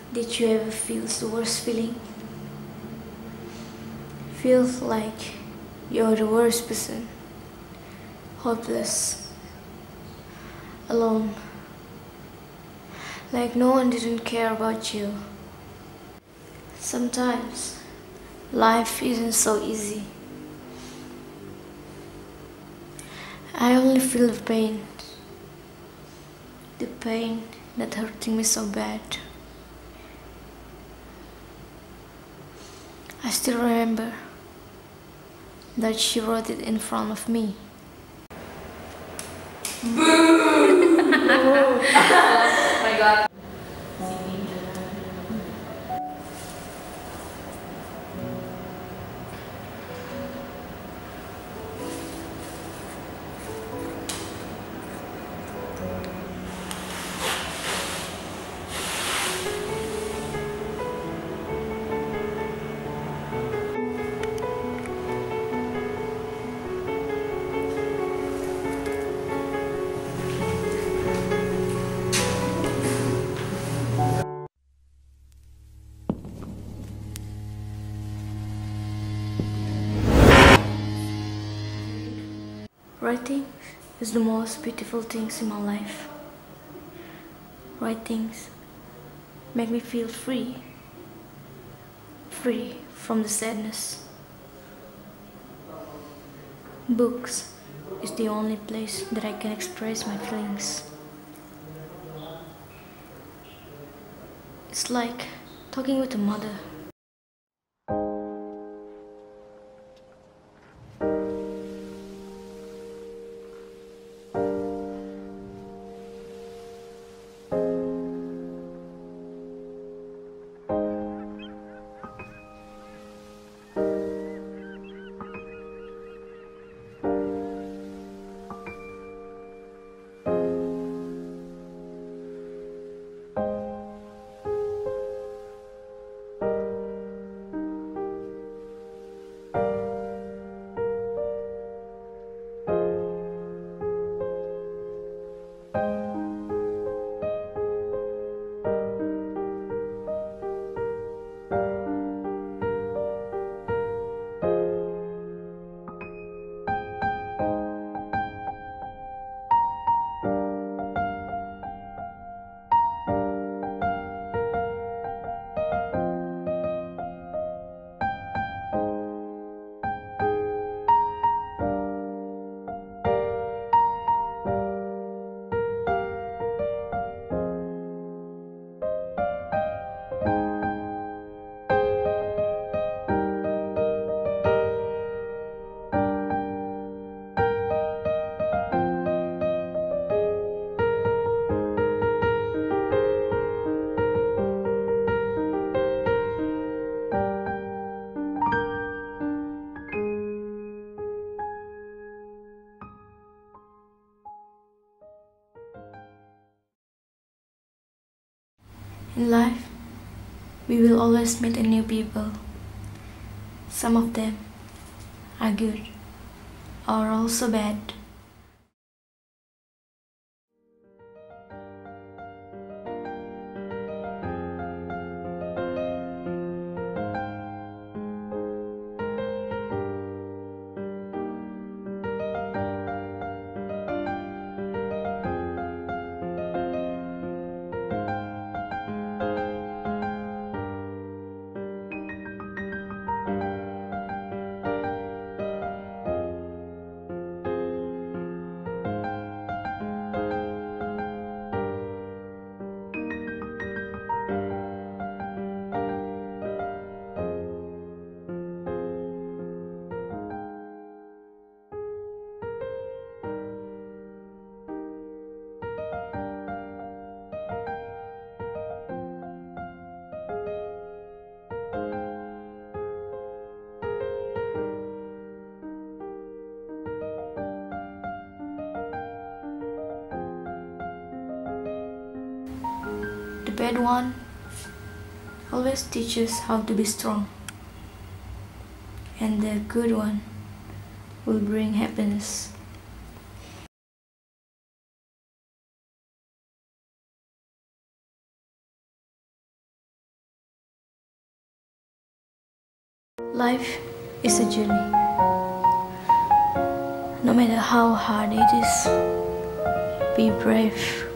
Did you ever feel the worst feeling? Feels like you're the worst person, hopeless, alone, like no one didn't care about you. Sometimes life isn't so easy. I only feel the pain that hurting me so bad. I still remember that she wrote it in front of me. My God. Writing is the most beautiful things in my life. Writings make me feel free from the sadness. Books is the only place that I can express my feelings. It's like talking with a mother. In life, we will always meet a new people. Some of them are good or also bad. The bad one always teaches how to be strong, and the good one will bring happiness. Life is a journey. No matter how hard it is, be brave.